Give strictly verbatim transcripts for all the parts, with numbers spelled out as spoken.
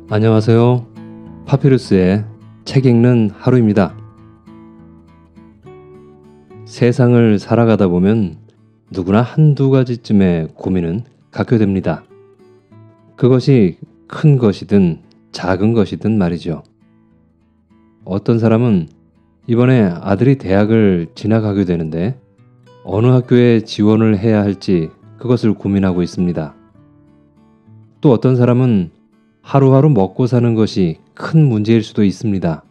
안녕하세요. 파피루스의 책 읽는 하루입니다. 세상을 살아가다 보면 누구나 한두 가지쯤의 고민은 갖게 됩니다. 그것이 큰 것이든 작은 것이든 말이죠. 어떤 사람은 이번에 아들이 대학을 진학하게 되는데 어느 학교에 지원을 해야 할지 그것을 고민하고 있습니다. 또 어떤 사람은 하루하루 먹고 사는 것이 큰 문제일 수도 있습니다.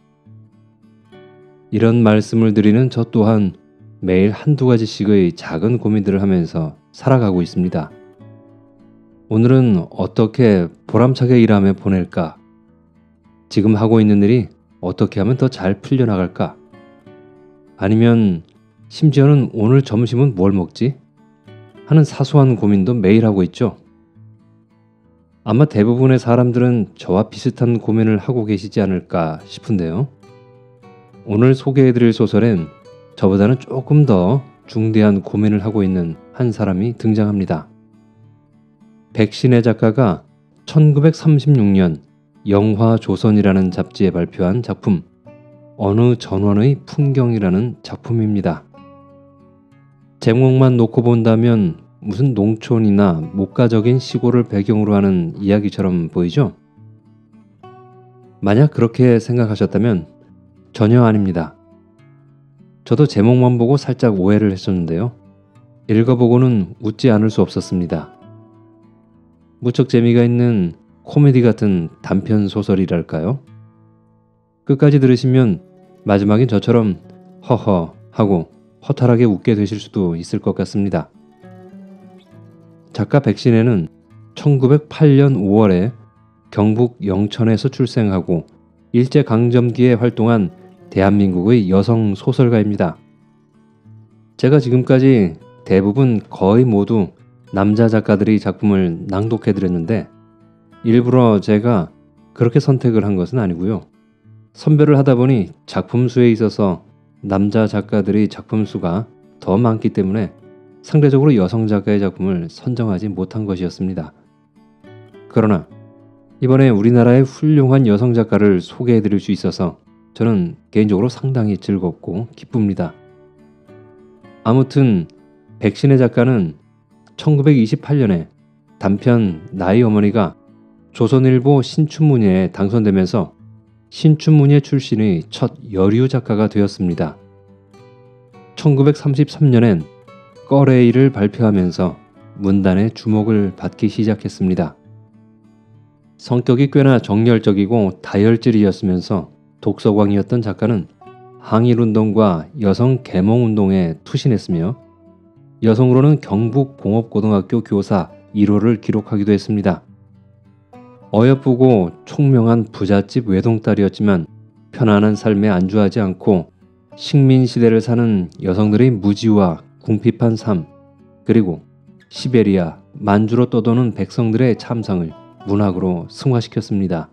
이런 말씀을 드리는 저 또한 매일 한두 가지씩의 작은 고민들을 하면서 살아가고 있습니다. 오늘은 어떻게 보람차게 일하며 보낼까? 지금 하고 있는 일이 어떻게 하면 더 잘 풀려나갈까? 아니면 심지어는 오늘 점심은 뭘 먹지? 하는 사소한 고민도 매일 하고 있죠. 아마 대부분의 사람들은 저와 비슷한 고민을 하고 계시지 않을까 싶은데요. 오늘 소개해드릴 소설엔 저보다는 조금 더 중대한 고민을 하고 있는 한 사람이 등장합니다. 백신혜 작가가 천구백삼십육 년 영화조선이라는 잡지에 발표한 작품 어느 전원의 풍경이라는 작품입니다. 제목만 놓고 본다면 무슨 농촌이나 목가적인 시골을 배경으로 하는 이야기처럼 보이죠? 만약 그렇게 생각하셨다면 전혀 아닙니다. 저도 제목만 보고 살짝 오해를 했었는데요. 읽어보고는 웃지 않을 수 없었습니다. 무척 재미가 있는 코미디 같은 단편 소설이랄까요? 끝까지 들으시면 마지막엔 저처럼 허허 하고 허탈하게 웃게 되실 수도 있을 것 같습니다. 작가 백신혜는 천구백팔 년 오월에 경북 영천에서 출생하고 일제강점기에 활동한 대한민국의 여성 소설가입니다. 제가 지금까지 대부분 거의 모두 남자 작가들의 작품을 낭독해드렸는데 일부러 제가 그렇게 선택을 한 것은 아니고요. 선별을 하다 보니 작품 수에 있어서 남자 작가들의 작품 수가 더 많기 때문에 상대적으로 여성 작가의 작품을 선정하지 못한 것이었습니다. 그러나 이번에 우리나라의 훌륭한 여성 작가를 소개해드릴 수 있어서 저는 개인적으로 상당히 즐겁고 기쁩니다. 아무튼 백신혜 작가는 천구백이십팔 년에 단편 나의 어머니가 조선일보 신춘문예에 당선되면서 신춘문예 출신의 첫 여류 작가가 되었습니다. 천구백삼십삼 년엔 꺼레이를 발표하면서 문단의 주목을 받기 시작했습니다. 성격이 꽤나 정열적이고 다혈질이었으면서 독서광이었던 작가는 항일운동과 여성 계몽운동에 투신했으며 여성으로는 경북공업고등학교 교사 일 호를 기록하기도 했습니다. 어여쁘고 총명한 부잣집 외동딸이었지만 편안한 삶에 안주하지 않고 식민시대를 사는 여성들의 무지와 궁핍한 삶, 그리고 시베리아, 만주로 떠도는 백성들의 참상을 문학으로 승화시켰습니다.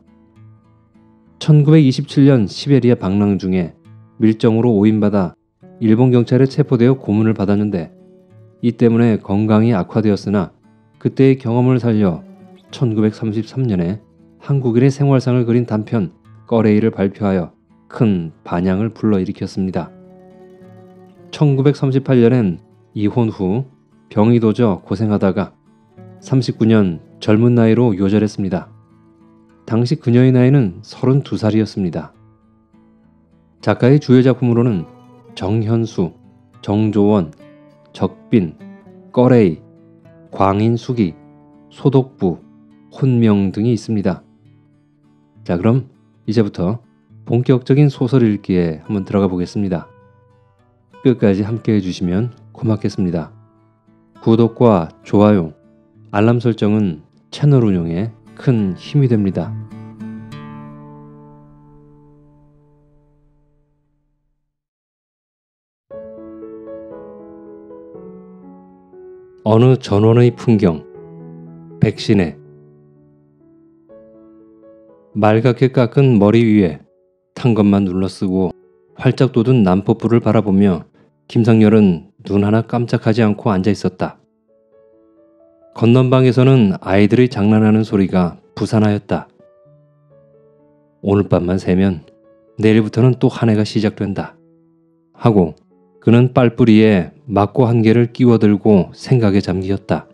천구백이십칠 년 시베리아 방랑 중에 밀정으로 오인받아 일본 경찰에 체포되어 고문을 받았는데 이 때문에 건강이 악화되었으나 그때의 경험을 살려 천구백삼십삼 년에 한국인의 생활상을 그린 단편 꺼레이를 발표하여 큰 반향을 불러일으켰습니다. 천구백삼십팔 년엔 이혼 후 병이 도져 고생하다가 삼십구 년 젊은 나이로 요절했습니다. 당시 그녀의 나이는 서른두 살이었습니다. 작가의 주요 작품으로는 정현수, 정조원, 적빈, 꺼레이, 광인수기, 소독부, 혼명 등이 있습니다. 자, 그럼 이제부터 본격적인 소설 읽기에 한번 들어가 보겠습니다. 끝까지 함께 해주시면 고맙겠습니다. 구독과 좋아요, 알람 설정은 채널 운영에 큰 힘이 됩니다. 어느 전원의 풍경, 백신혜. 말갛게 깎은 머리 위에 탄 것만 눌러쓰고 활짝 돋은 난포불을 바라보며 김상열은 눈 하나 깜짝하지 않고 앉아 있었다. 건넌방에서는 아이들의 장난하는 소리가 부산하였다. 오늘 밤만 새면 내일부터는 또 한 해가 시작된다. 하고 그는 빨뿌리에 막고 한 개를 끼워들고 생각에 잠기었다.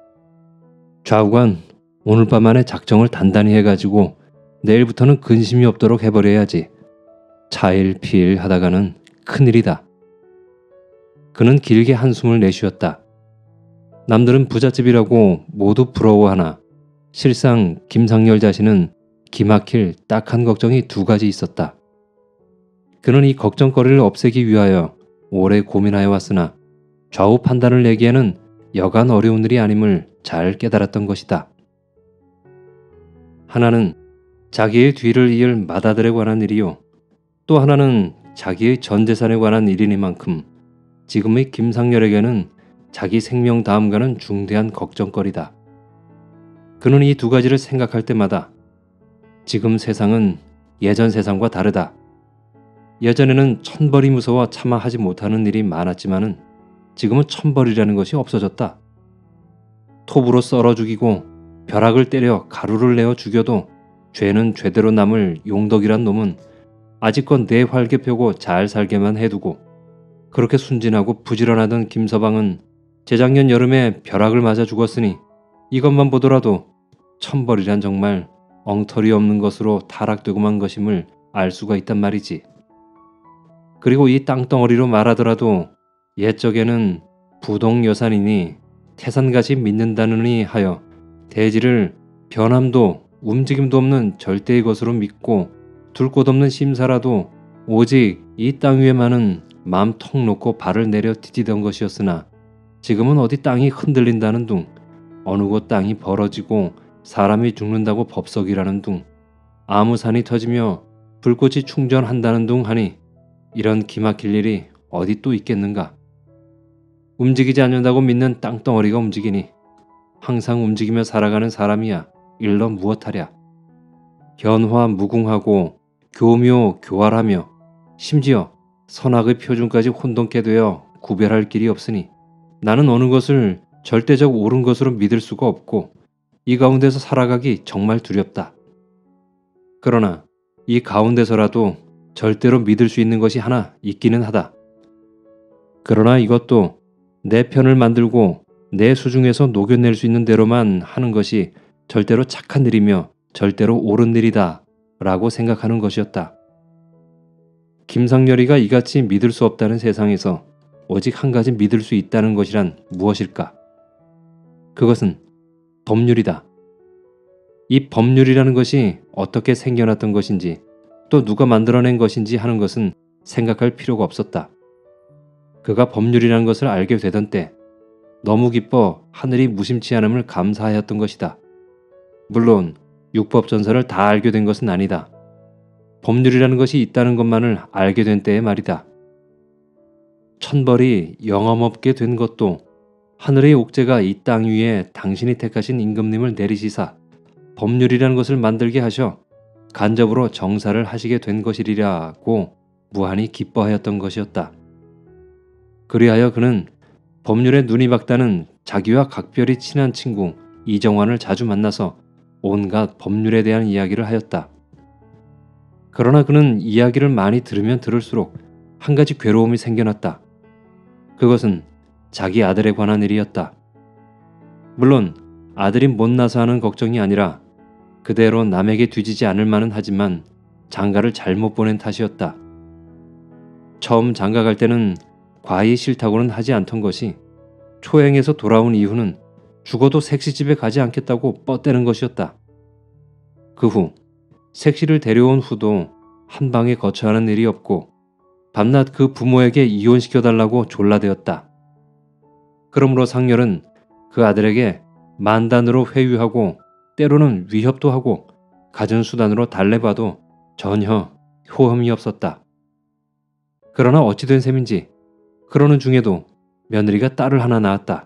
좌우간 오늘 밤 안에 작정을 단단히 해가지고 내일부터는 근심이 없도록 해버려야지. 차일피일 하다가는 큰일이다. 그는 길게 한숨을 내쉬었다. 남들은 부잣집이라고 모두 부러워하나 실상 김상열 자신은 기막힐 딱한 걱정이 두 가지 있었다. 그는 이 걱정거리를 없애기 위하여 오래 고민하여 왔으나 좌우 판단을 내기에는 여간 어려운 일이 아님을 잘 깨달았던 것이다. 하나는 자기의 뒤를 이을 맏아들에 관한 일이요. 또 하나는 자기의 전 재산에 관한 일이니만큼 지금의 김상열에게는 자기 생명 다음가는 중대한 걱정거리다. 그는 이 두 가지를 생각할 때마다 지금 세상은 예전 세상과 다르다. 예전에는 천벌이 무서워 차마 하지 못하는 일이 많았지만은 지금은 천벌이라는 것이 없어졌다. 톱으로 썰어 죽이고 벼락을 때려 가루를 내어 죽여도 죄는 죄대로 남을 용덕이란 놈은 아직껏 내 활개 펴고 잘 살게만 해두고, 그렇게 순진하고 부지런하던 김서방은 재작년 여름에 벼락을 맞아 죽었으니 이것만 보더라도 천벌이란 정말 엉터리 없는 것으로 타락되고만 것임을 알 수가 있단 말이지. 그리고 이 땅덩어리로 말하더라도 옛적에는 부동여산이니 태산같이 믿는다느니 하여 대지를 변함도 움직임도 없는 절대의 것으로 믿고 둘 곳 없는 심사라도 오직 이 땅 위에만은 마음 턱 놓고 발을 내려 디디던 것이었으나 지금은 어디 땅이 흔들린다는 둥, 어느 곳 땅이 벌어지고 사람이 죽는다고 법석이라는 둥, 아무 산이 터지며 불꽃이 충전한다는 둥 하니 이런 기막힐 일이 어디 또 있겠는가. 움직이지 않는다고 믿는 땅덩어리가 움직이니 항상 움직이며 살아가는 사람이야 일러 무엇하랴. 변화 무궁하고 교묘 교활하며 심지어 선악의 표준까지 혼돈케 되어 구별할 길이 없으니 나는 어느 것을 절대적 옳은 것으로 믿을 수가 없고 이 가운데서 살아가기 정말 두렵다. 그러나 이 가운데서라도 절대로 믿을 수 있는 것이 하나 있기는 하다. 그러나 이것도 내 편을 만들고 내 수중에서 녹여낼 수 있는 대로만 하는 것이 절대로 착한 일이며 절대로 옳은 일이다 라고 생각하는 것이었다. 김상열이가 이같이 믿을 수 없다는 세상에서 오직 한 가지 믿을 수 있다는 것이란 무엇일까? 그것은 법률이다. 이 법률이라는 것이 어떻게 생겨났던 것인지 또 누가 만들어낸 것인지 하는 것은 생각할 필요가 없었다. 그가 법률이라는 것을 알게 되던 때 너무 기뻐 하늘이 무심치 않음을 감사하였던 것이다. 물론 육법전서를 다 알게 된 것은 아니다. 법률이라는 것이 있다는 것만을 알게 된 때의 말이다. 천벌이 영험없게 된 것도 하늘의 옥제가 이 땅 위에 당신이 택하신 임금님을 내리시사 법률이라는 것을 만들게 하셔 간접으로 정사를 하시게 된 것이리라고 무한히 기뻐하였던 것이었다. 그리하여 그는 법률에 눈이 밝다는 자기와 각별히 친한 친구 이정환을 자주 만나서 온갖 법률에 대한 이야기를 하였다. 그러나 그는 이야기를 많이 들으면 들을수록 한 가지 괴로움이 생겨났다. 그것은 자기 아들에 관한 일이었다. 물론 아들이 못나서 하는 걱정이 아니라 그대로 남에게 뒤지지 않을 만은 하지만 장가를 잘못 보낸 탓이었다. 처음 장가 갈 때는 과히 싫다고는 하지 않던 것이 초행에서 돌아온 이후는 죽어도 색시집에 가지 않겠다고 뻗대는 것이었다. 그 후 색시를 데려온 후도 한 방에 거처하는 일이 없고 밤낮 그 부모에게 이혼시켜달라고 졸라대었다. 그러므로 상렬은 그 아들에게 만단으로 회유하고 때로는 위협도 하고 갖은 수단으로 달래봐도 전혀 효험이 없었다. 그러나 어찌된 셈인지 그러는 중에도 며느리가 딸을 하나 낳았다.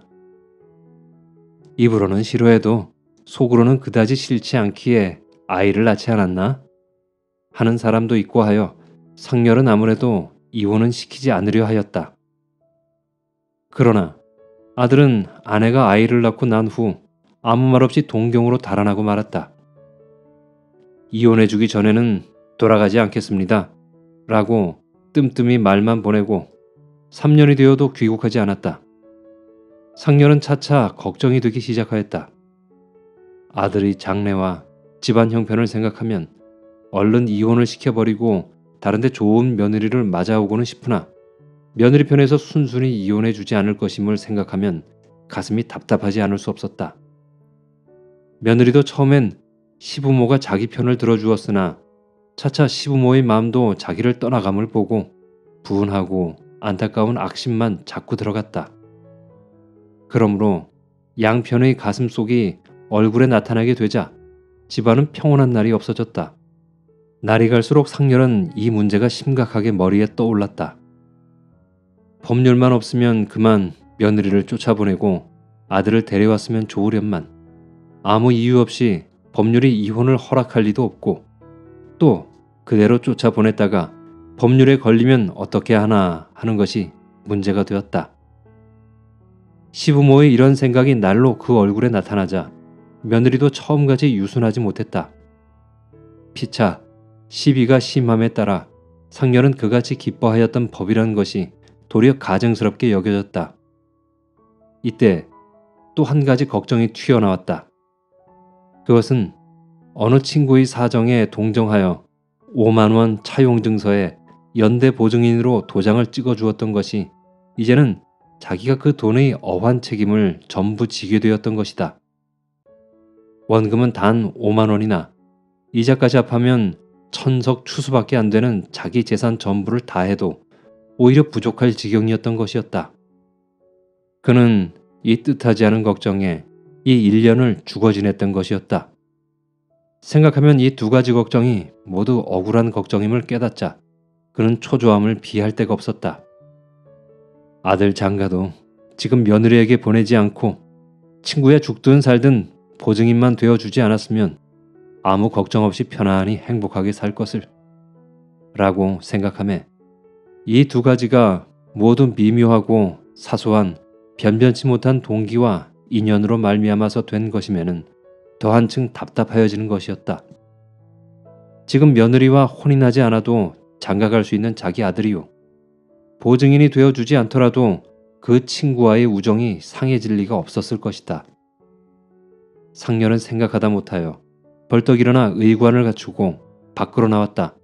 입으로는 싫어해도 속으로는 그다지 싫지 않기에 아이를 낳지 않았나? 하는 사람도 있고 하여 상렬은 아무래도 이혼은 시키지 않으려 하였다. 그러나 아들은 아내가 아이를 낳고 난 후 아무 말 없이 동경으로 달아나고 말았다. 이혼해주기 전에는 돌아가지 않겠습니다. 라고 뜸뜸이 말만 보내고 삼 년이 되어도 귀국하지 않았다. 상렬은 차차 걱정이 되기 시작하였다. 아들의 장래와 집안 형편을 생각하면 얼른 이혼을 시켜버리고 다른데 좋은 며느리를 맞아오고는 싶으나 며느리 편에서 순순히 이혼해 주지 않을 것임을 생각하면 가슴이 답답하지 않을 수 없었다. 며느리도 처음엔 시부모가 자기 편을 들어주었으나 차차 시부모의 마음도 자기를 떠나감을 보고 분하고 안타까운 악심만 자꾸 들어갔다. 그러므로 양편의 가슴속이 얼굴에 나타나게 되자 집안은 평온한 날이 없어졌다. 날이 갈수록 상렬은 이 문제가 심각하게 머리에 떠올랐다. 법률만 없으면 그만 며느리를 쫓아보내고 아들을 데려왔으면 좋으련만 아무 이유 없이 법률이 이혼을 허락할 리도 없고 또 그대로 쫓아보냈다가 법률에 걸리면 어떻게 하나 하는 것이 문제가 되었다. 시부모의 이런 생각이 날로 그 얼굴에 나타나자 며느리도 처음같이 유순하지 못했다. 피차 시비가 심함에 따라 상렬은 그같이 기뻐하였던 법이라는 것이 도리어 가증스럽게 여겨졌다. 이때 또 한 가지 걱정이 튀어나왔다. 그것은 어느 친구의 사정에 동정하여 오만 원 차용증서에 연대 보증인으로 도장을 찍어주었던 것이 이제는 자기가 그 돈의 어환 책임을 전부 지게 되었던 것이다. 원금은 단 오만 원이나 이자까지 합하면 천석 추수밖에 안 되는 자기 재산 전부를 다 해도 오히려 부족할 지경이었던 것이었다. 그는 이 뜻하지 않은 걱정에 이 일 년을 죽어 지냈던 것이었다. 생각하면 이 두 가지 걱정이 모두 억울한 걱정임을 깨닫자 그는 초조함을 비할 데가 없었다. 아들 장가도 지금 며느리에게 보내지 않고 친구야 죽든 살든 보증인만 되어주지 않았으면 아무 걱정 없이 편안히 행복하게 살 것을 라고 생각하며 이 두 가지가 모두 미묘하고 사소한 변변치 못한 동기와 인연으로 말미암아서 된 것이면은 더 한층 답답하여지는 것이었다. 지금 며느리와 혼인하지 않아도 장가갈 수 있는 자기 아들이요. 보증인이 되어주지 않더라도 그 친구와의 우정이 상해질 리가 없었을 것이다. 상렬은 생각하다 못하여 벌떡 일어나 의관을 갖추고 밖으로 나왔다.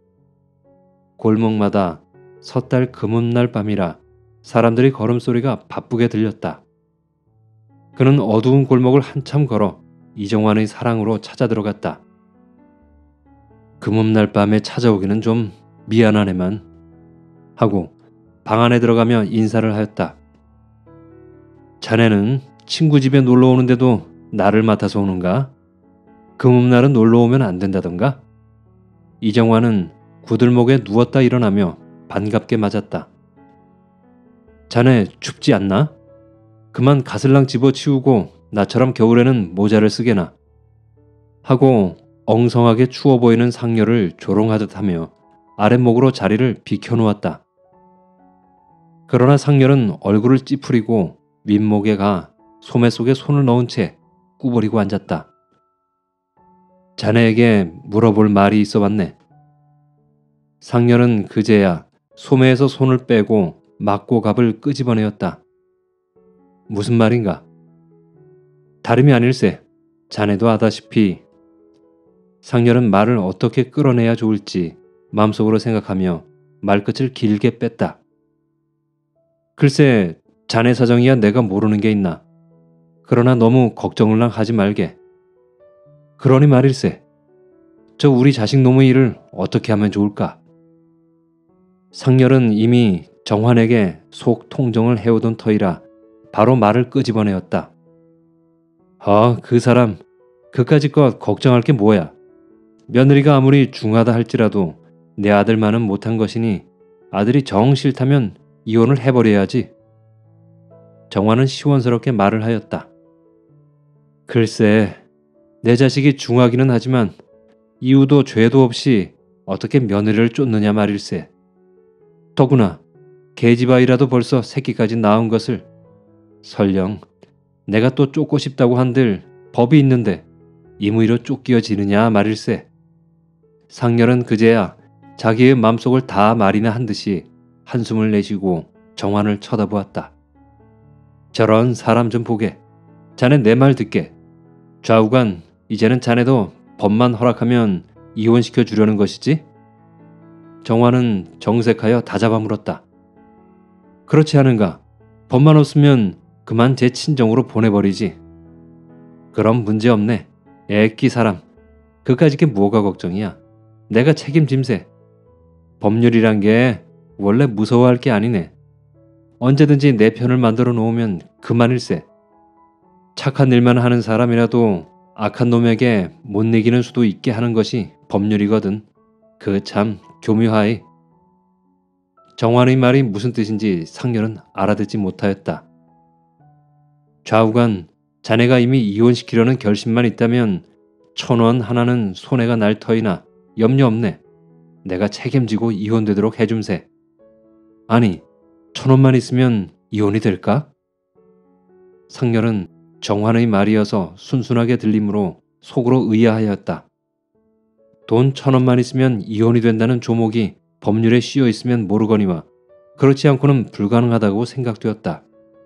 골목마다 섣달 금음날 밤이라 사람들의 걸음소리가 바쁘게 들렸다. 그는 어두운 골목을 한참 걸어 이정환의 사랑으로 찾아 들어갔다. 금음날 밤에 찾아오기는 좀 미안하네만 하고 방 안에 들어가며 인사를 하였다. 자네는 친구 집에 놀러 오는데도 나를 맡아서 오는가? 금음날은 놀러 오면 안 된다던가? 이정환은 구들목에 누웠다 일어나며 반갑게 맞았다. 자네 춥지 않나? 그만 가슬랑 집어치우고 나처럼 겨울에는 모자를 쓰게나 하고 엉성하게 추워 보이는 상렬을 조롱하듯 하며 아랫목으로 자리를 비켜놓았다. 그러나 상렬은 얼굴을 찌푸리고 윗목에 가 소매 속에 손을 넣은 채 꾸버리고 앉았다. 자네에게 물어볼 말이 있어 왔네. 상렬은 그제야 소매에서 손을 빼고 막고갑을 끄집어내었다. 무슨 말인가? 다름이 아닐세. 자네도 아다시피. 상렬은 말을 어떻게 끌어내야 좋을지 마음속으로 생각하며 말끝을 길게 뺐다. 글쎄 자네 사정이야 내가 모르는 게 있나. 그러나 너무 걱정을랑 하지 말게. 그러니 말일세. 저 우리 자식 놈의 일을 어떻게 하면 좋을까? 상렬은 이미 정환에게 속 통정을 해오던 터이라 바로 말을 끄집어내었다. 아, 그 사람 그까짓것 걱정할 게 뭐야. 며느리가 아무리 중하다 할지라도 내 아들만은 못한 것이니 아들이 정 싫다면 이혼을 해버려야지. 정환은 시원스럽게 말을 하였다. 글쎄 내 자식이 중하기는 하지만 이유도 죄도 없이 어떻게 며느리를 쫓느냐 말일세. 더구나 계집아이라도 벌써 새끼까지 낳은 것을 설령 내가 또 쫓고 싶다고 한들 법이 있는데 임의로 쫓기어지느냐 말일세. 상렬은 그제야 자기의 맘속을 다 말이나 한 듯이 한숨을 내쉬고 정환을 쳐다보았다. 저런 사람 좀 보게. 자네 내 말 듣게. 좌우간 이제는 자네도 법만 허락하면 이혼시켜 주려는 것이지? 정환은 정색하여 다잡아 물었다. 그렇지 않은가? 법만 없으면 그만 제 친정으로 보내버리지. 그럼 문제없네. 애끼 사람. 그까짓 게 뭐가 걱정이야. 내가 책임짐세. 법률이란 게 원래 무서워할 게 아니네. 언제든지 내 편을 만들어 놓으면 그만일세. 착한 일만 하는 사람이라도 악한 놈에게 못 이기는 수도 있게 하는 것이 법률이거든. 그 참 교묘하이. 정환의 말이 무슨 뜻인지 상렬은 알아듣지 못하였다. 좌우간 자네가 이미 이혼시키려는 결심만 있다면 천원 하나는 손해가 날 터이나 염려 없네. 내가 책임지고 이혼되도록 해줌세. 아니, 천원만 있으면 이혼이 될까? 상렬은 정환의 말이어서 순순하게 들리므로 속으로 의아하였다. 돈 천원만 있으면 이혼이 된다는 조목이 법률에 씌어 있으면 모르거니와 그렇지 않고는 불가능하다고 생각되었다.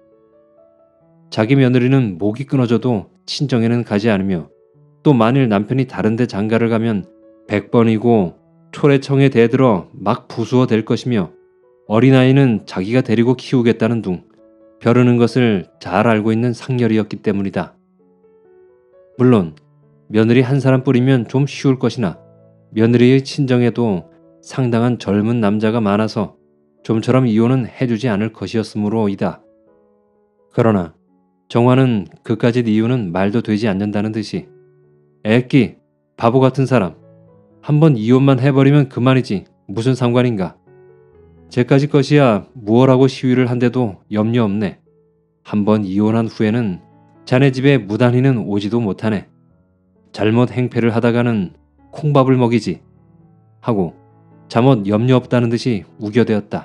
자기 며느리는 목이 끊어져도 친정에는 가지 않으며 또 만일 남편이 다른 데 장가를 가면 백 번이고 초래청에 대들어 막 부수어 댈 것이며 어린아이는 자기가 데리고 키우겠다는 둥 벼르는 것을 잘 알고 있는 상렬이었기 때문이다. 물론 며느리 한 사람뿐이면 좀 쉬울 것이나 며느리의 친정에도 상당한 젊은 남자가 많아서 좀처럼 이혼은 해주지 않을 것이었으므로이다. 그러나 정환은 그까짓 이유는 말도 되지 않는다는 듯이 애끼 바보 같은 사람. 한번 이혼만 해버리면 그만이지 무슨 상관인가. 쟤까지 것이야 무엇라고 시위를 한데도 염려 없네. 한번 이혼한 후에는 자네 집에 무단히는 오지도 못하네. 잘못 행패를 하다가는 콩밥을 먹이지. 하고 잠옷 염려 없다는 듯이 우겨대었다.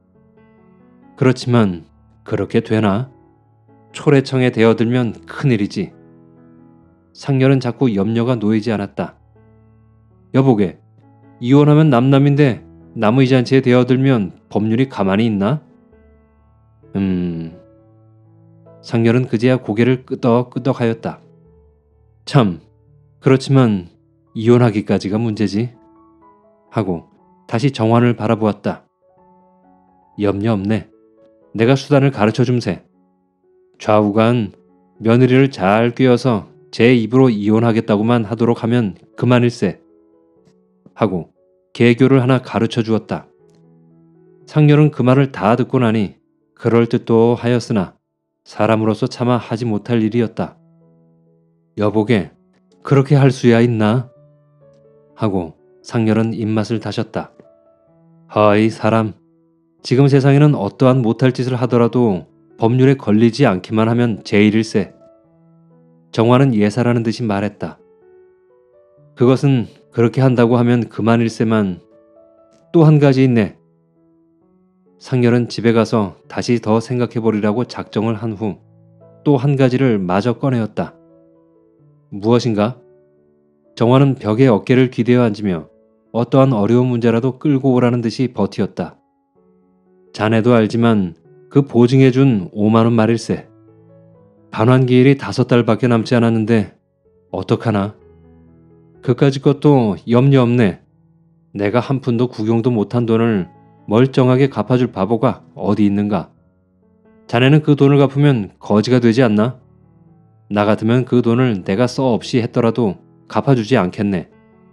그렇지만 그렇게 되나? 초래청에 대어들면 큰일이지. 상렬은 자꾸 염려가 놓이지 않았다. 여보게, 이혼하면 남남인데 남의 잔치에 대어들면 법률이 가만히 있나? 음... 상렬은 그제야 고개를 끄덕끄덕하였다. 참, 그렇지만 이혼하기까지가 문제지. 하고 다시 정환을 바라보았다. 염려 없네. 내가 수단을 가르쳐줌세. 좌우간 며느리를 잘 꿰어서 제 입으로 이혼하겠다고만 하도록 하면 그만일세. 하고 개교를 하나 가르쳐 주었다. 상렬은 그 말을 다 듣고 나니 그럴듯도 하였으나 사람으로서 차마 하지 못할 일이었다. 여보게, 그렇게 할 수야 있나? 하고 상렬은 입맛을 다셨다. 허이 사람, 지금 세상에는 어떠한 못할 짓을 하더라도 법률에 걸리지 않기만 하면 제일일세. 정환은 예사라는 듯이 말했다. 그것은 그렇게 한다고 하면 그만일세만 또 한 가지 있네. 상렬은 집에 가서 다시 더 생각해보리라고 작정을 한 후 또 한 가지를 마저 꺼내었다. 무엇인가? 정환은 벽에 어깨를 기대어 앉으며 어떠한 어려운 문제라도 끌고 오라는 듯이 버티었다. 자네도 알지만 그 보증해준 오만 원 말일세. 반환기일이 다섯 달밖에 남지 않았는데 어떡하나? 그까짓 것도 염려 없네. 내가 한 푼도 구경도 못한 돈을 멀쩡하게 갚아줄 바보가 어디 있는가? 자네는 그 돈을 갚으면 거지가 되지 않나? 나 같으면 그 돈을 내가 써 없이 했더라도 갚아주지 않겠네.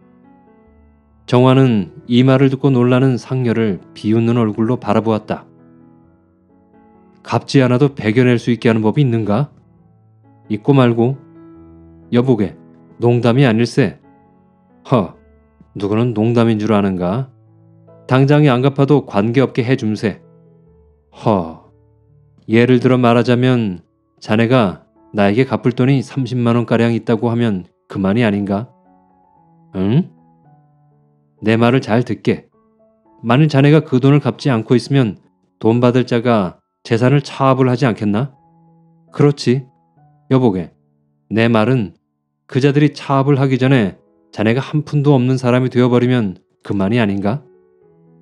정환은 이 말을 듣고 놀라는 상렬을 비웃는 얼굴로 바라보았다. 갚지 않아도 배겨낼 수 있게 하는 법이 있는가? 있고 말고. 여보게, 농담이 아닐세. 허, 누구는 농담인 줄 아는가? 당장이 안 갚아도 관계없게 해줌세. 허, 예를 들어 말하자면 자네가 나에게 갚을 돈이 삼십만 원가량 있다고 하면 그만이 아닌가? 응? 내 말을 잘 듣게. 만일 자네가 그 돈을 갚지 않고 있으면 돈 받을 자가 재산을 차압을 하지 않겠나? 그렇지. 여보게, 내 말은 그 자들이 차압을 하기 전에 자네가 한 푼도 없는 사람이 되어버리면 그만이 아닌가?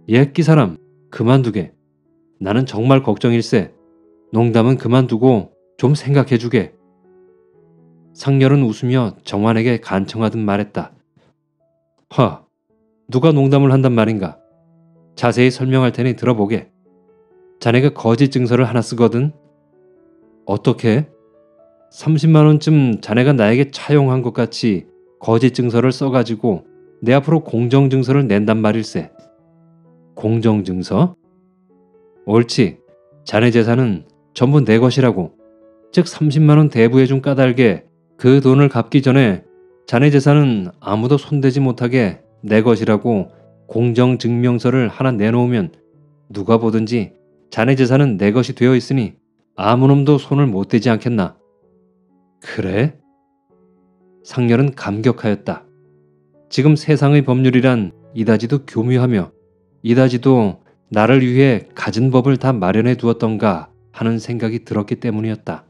옛 기사람 그만두게. 나는 정말 걱정일세. 농담은 그만두고 좀 생각해주게. 상렬은 웃으며 정환에게 간청하듯 말했다. 허, 누가 농담을 한단 말인가. 자세히 설명할 테니 들어보게. 자네가 거짓 증서를 하나 쓰거든. 어떻게? 삼십만 원쯤 자네가 나에게 차용한 것 같이 거짓 증서를 써가지고 내 앞으로 공정 증서를 낸단 말일세. 공정 증서? 옳지. 자네 재산은 전부 내 것이라고. 즉 삼십만 원 대부해준 까닭에 그 돈을 갚기 전에 자네 재산은 아무도 손대지 못하게 내 것이라고 공정증명서를 하나 내놓으면 누가 보든지 자네 재산은 내 것이 되어 있으니 아무 놈도 손을 못 대지 않겠나. 그래? 상렬은 감격하였다. 지금 세상의 법률이란 이다지도 교묘하며 이다지도 나를 위해 갖은 법을 다 마련해 두었던가 하는 생각이 들었기 때문이었다.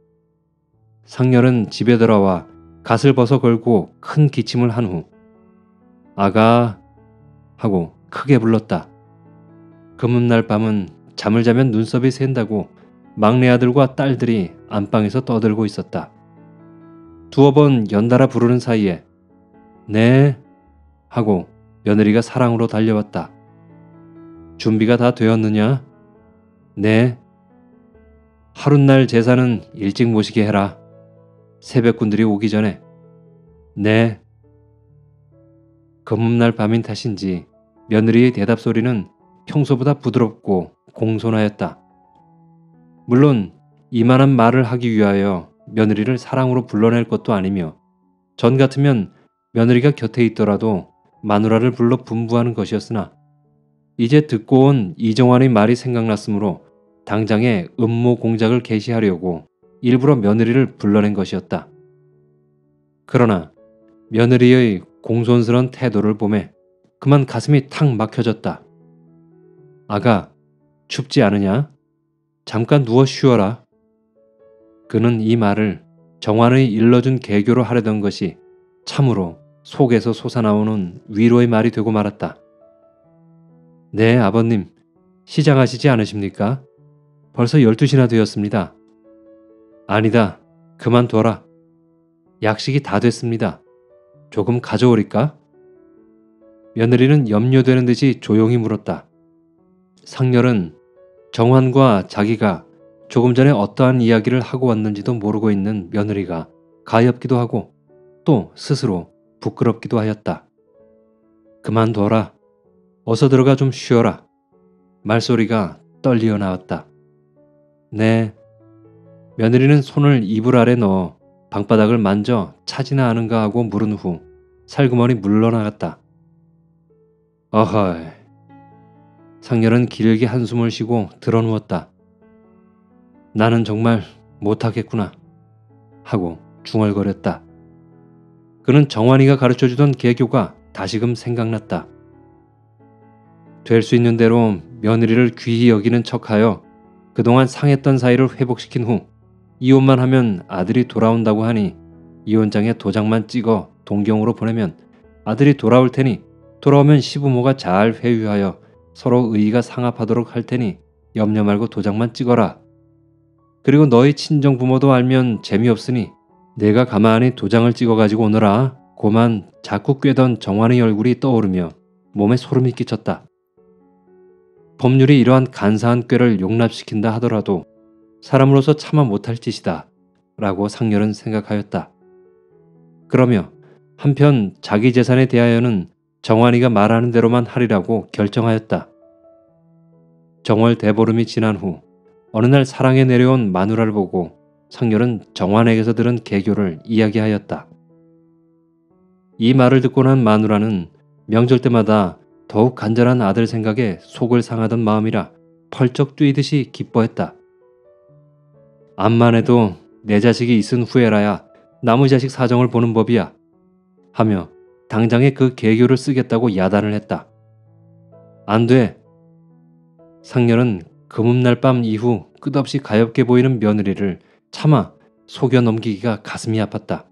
상렬은 집에 돌아와 갓을 벗어 걸고 큰 기침을 한 후 아가 하고 크게 불렀다. 금음날 밤은 잠을 자면 눈썹이 샌다고 막내 아들과 딸들이 안방에서 떠들고 있었다. 두어 번 연달아 부르는 사이에 네 하고 며느리가 사랑으로 달려왔다. 준비가 다 되었느냐? 네. 하룻날 제사는 일찍 모시게 해라. 새벽꾼들이 오기 전에. 네. 금음날 밤인 탓인지 며느리의 대답 소리는 평소보다 부드럽고 공손하였다. 물론 이만한 말을 하기 위하여 며느리를 사랑으로 불러낼 것도 아니며 전 같으면 며느리가 곁에 있더라도 마누라를 불러 분부하는 것이었으나 이제 듣고 온 이정환의 말이 생각났으므로 당장에 음모 공작을 개시하려고 일부러 며느리를 불러낸 것이었다. 그러나 며느리의 공손스런 태도를 보매 그만 가슴이 탁 막혀졌다. 아가, 춥지 않으냐? 잠깐 누워 쉬어라. 그는 이 말을 정환의 일러준 개교로 하려던 것이 참으로 속에서 솟아나오는 위로의 말이 되고 말았다. 네, 아버님. 시장하시지 않으십니까? 벌써 열두 시나 되었습니다. 아니다. 그만둬라. 약식이 다 됐습니다. 조금 가져오리까? 며느리는 염려되는 듯이 조용히 물었다. 상렬은 정환과 자기가 조금 전에 어떠한 이야기를 하고 왔는지도 모르고 있는 며느리가 가엾기도 하고 또 스스로 부끄럽기도 하였다. 그만둬라. 어서 들어가 좀 쉬어라. 말소리가 떨리어 나왔다. 네. 며느리는 손을 이불 아래 넣어 방바닥을 만져 차지나 하는가 하고 물은 후 살그머니 물러나갔다. 어허이. 상렬은 길게 한숨을 쉬고 드러누웠다. 나는 정말 못하겠구나 하고 중얼거렸다. 그는 정환이가 가르쳐주던 개교가 다시금 생각났다. 될 수 있는 대로 며느리를 귀히 여기는 척하여 그동안 상했던 사이를 회복시킨 후 이혼만 하면 아들이 돌아온다고 하니 이혼장에 도장만 찍어 동경으로 보내면 아들이 돌아올 테니 돌아오면 시부모가 잘 회유하여 서로 의의가 상합하도록 할 테니 염려 말고 도장만 찍어라. 그리고 너희 친정부모도 알면 재미없으니 내가 가만히 도장을 찍어가지고 오너라. 고만 자꾸 꿰던 정환의 얼굴이 떠오르며 몸에 소름이 끼쳤다. 법률이 이러한 간사한 꾀를 용납시킨다 하더라도 사람으로서 차마 못할 짓이다 라고 상렬은 생각하였다. 그러며 한편 자기 재산에 대하여는 정환이가 말하는 대로만 하리라고 결정하였다. 정월 대보름이 지난 후 어느 날 사랑에 내려온 마누라를 보고 상렬은 정환에게서 들은 개교를 이야기하였다. 이 말을 듣고 난 마누라는 명절 때마다 더욱 간절한 아들 생각에 속을 상하던 마음이라 펄쩍 뛰듯이 기뻐했다. 암만 해도 내 자식이 있은 후에라야 남의 자식 사정을 보는 법이야 하며 당장에 그 개교를 쓰겠다고 야단을 했다. 안 돼. 상렬은 금음날 밤 이후 끝없이 가엾게 보이는 며느리를 차마 속여 넘기기가 가슴이 아팠다.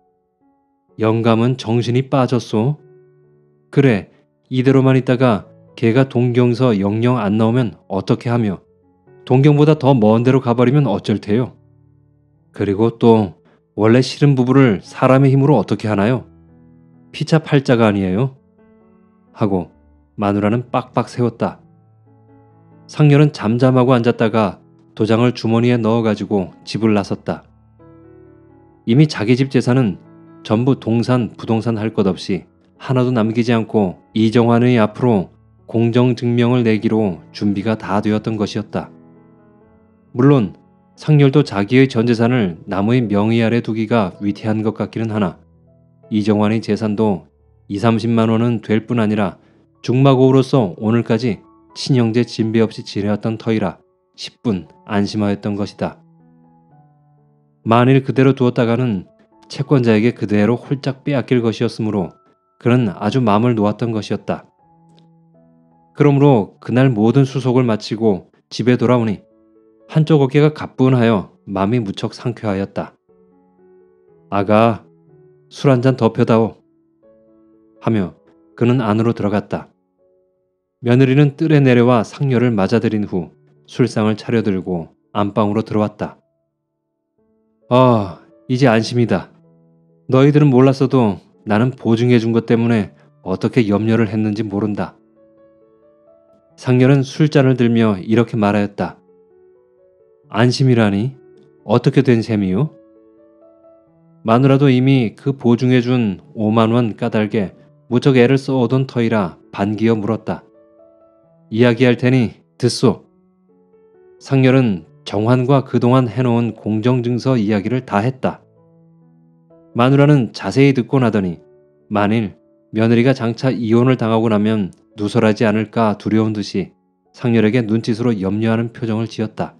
영감은 정신이 빠졌소? 그래, 이대로만 있다가 걔가 동경서 영영 안 나오면 어떻게 하며 동경보다 더 먼 데로 가버리면 어쩔 테요. 그리고 또 원래 싫은 부부를 사람의 힘으로 어떻게 하나요? 피차 팔자가 아니에요? 하고 마누라는 빡빡 세웠다. 상렬은 잠잠하고 앉았다가 도장을 주머니에 넣어가지고 집을 나섰다. 이미 자기 집 재산은 전부 동산, 부동산 할 것 없이 하나도 남기지 않고 이정환의 앞으로 공정증명을 내기로 준비가 다 되었던 것이었다. 물론 상렬도 자기의 전 재산을 남의 명의 아래 두기가 위태한 것 같기는 하나 이정환의 재산도 이삼십만 원은 될 뿐 아니라 중마고우로서 오늘까지 친형제 진배 없이 지내왔던 터이라 십분 안심하였던 것이다. 만일 그대로 두었다가는 채권자에게 그대로 홀짝 빼앗길 것이었으므로 그는 아주 마음을 놓았던 것이었다. 그러므로 그날 모든 수속을 마치고 집에 돌아오니 한쪽 어깨가 가뿐하여 마음이 무척 상쾌하였다. 아가, 술 한잔 더 펴다오. 하며 그는 안으로 들어갔다. 며느리는 뜰에 내려와 상렬을 맞아들인 후 술상을 차려들고 안방으로 들어왔다. 아, 이제 안심이다. 너희들은 몰랐어도 나는 보증해 준 것 때문에 어떻게 염려를 했는지 모른다. 상렬은 술잔을 들며 이렇게 말하였다. 안심이라니? 어떻게 된 셈이요? 마누라도 이미 그 보증해 준 오만 원 까닭에 무척 애를 써오던 터이라 반기어 물었다. 이야기할 테니 듣소. 상렬은 정환과 그동안 해놓은 공정증서 이야기를 다 했다. 마누라는 자세히 듣고 나더니 만일 며느리가 장차 이혼을 당하고 나면 누설하지 않을까 두려운 듯이 상렬에게 눈짓으로 염려하는 표정을 지었다.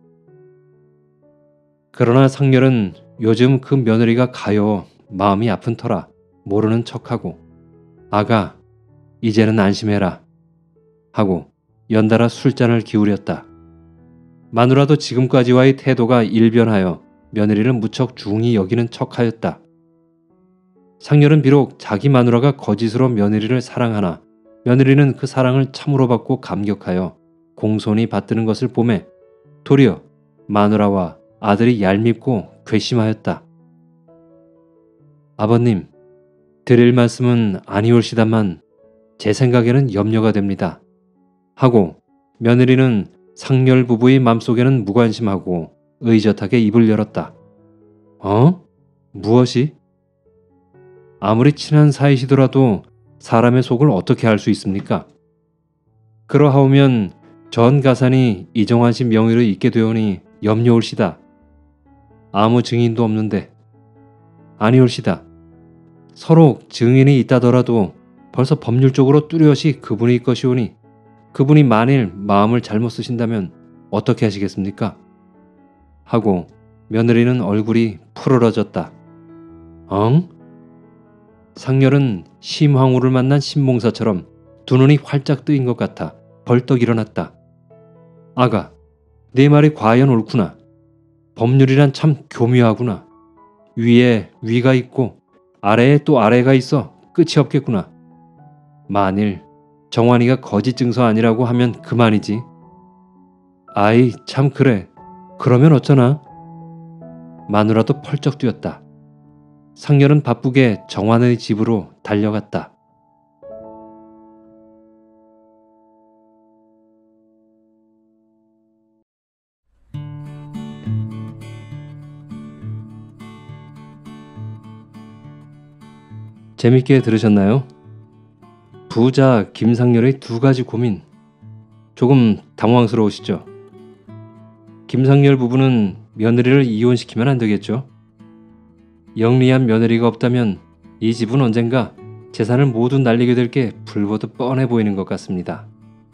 그러나 상렬은 요즘 그 며느리가 가여 마음이 아픈 터라 모르는 척하고 아가, 이제는 안심해라 하고 연달아 술잔을 기울였다. 마누라도 지금까지와의 태도가 일변하여 며느리를 무척 중히 여기는 척하였다. 상렬은 비록 자기 마누라가 거짓으로 며느리를 사랑하나 며느리는 그 사랑을 참으로 받고 감격하여 공손히 받드는 것을 보매 도리어 마누라와 아들이 얄밉고 괘씸하였다. 아버님, 드릴 말씀은 아니올시다만 제 생각에는 염려가 됩니다. 하고 며느리는 상렬 부부의 맘속에는 무관심하고 의젓하게 입을 열었다. 어? 무엇이? 아무리 친한 사이시더라도 사람의 속을 어떻게 알 수 있습니까? 그러하오면 전 가산이 이정환 씨 명의로 있게 되오니 염려올시다. 아무 증인도 없는데. 아니올시다. 서로 증인이 있다더라도 벌써 법률적으로 뚜렷이 그분의 것이오니 그분이 만일 마음을 잘못 쓰신다면 어떻게 하시겠습니까? 하고 며느리는 얼굴이 푸르러졌다. 엉? 상렬은 심황후를 만난 신봉사처럼 두 눈이 활짝 뜨인 것 같아 벌떡 일어났다. 아가, 네 말이 과연 옳구나. 법률이란 참 교묘하구나. 위에 위가 있고 아래에 또 아래가 있어 끝이 없겠구나. 만일 정환이가 거짓 증서 아니라고 하면 그만이지. 아이, 참 그래. 그러면 어쩌나? 마누라도 펄쩍 뛰었다. 상렬은 바쁘게 정환의 집으로 달려갔다. 재밌게 들으셨나요? 부자 김상렬의 두 가지 고민. 조금 당황스러우시죠? 김상렬 부부는 며느리를 이혼시키면 안 되겠죠? 영리한 며느리가 없다면 이 집은 언젠가 재산을 모두 날리게 될 게 불보듯 뻔해 보이는 것 같습니다.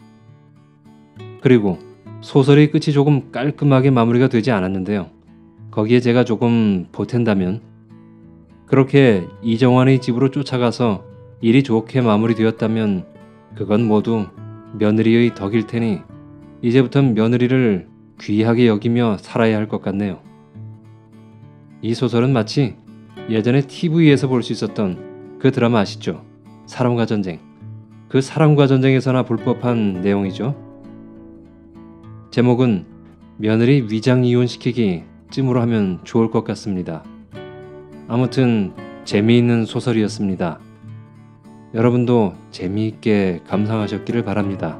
그리고 소설의 끝이 조금 깔끔하게 마무리가 되지 않았는데요. 거기에 제가 조금 보탠다면 그렇게 이정환의 집으로 쫓아가서 일이 좋게 마무리되었다면 그건 모두 며느리의 덕일 테니 이제부턴 며느리를 귀하게 여기며 살아야 할 것 같네요. 이 소설은 마치 예전에 티비에서 볼 수 있었던 그 드라마 아시죠? 사람과 전쟁. 그 사랑과 전쟁에서나 볼 법한 내용이죠. 제목은 며느리 위장 이혼시키기 쯤으로 하면 좋을 것 같습니다. 아무튼 재미있는 소설이었습니다. 여러분도 재미있게 감상하셨기를 바랍니다.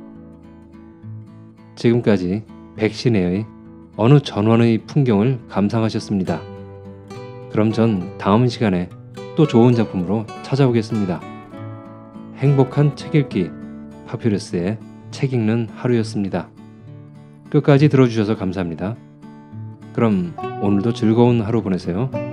지금까지 백신혜의 어느 전원의 풍경을 감상하셨습니다. 그럼 전 다음 시간에 또 좋은 작품으로 찾아오겠습니다. 행복한 책 읽기 파퓰러스의 책 읽는 하루였습니다. 끝까지 들어주셔서 감사합니다. 그럼 오늘도 즐거운 하루 보내세요.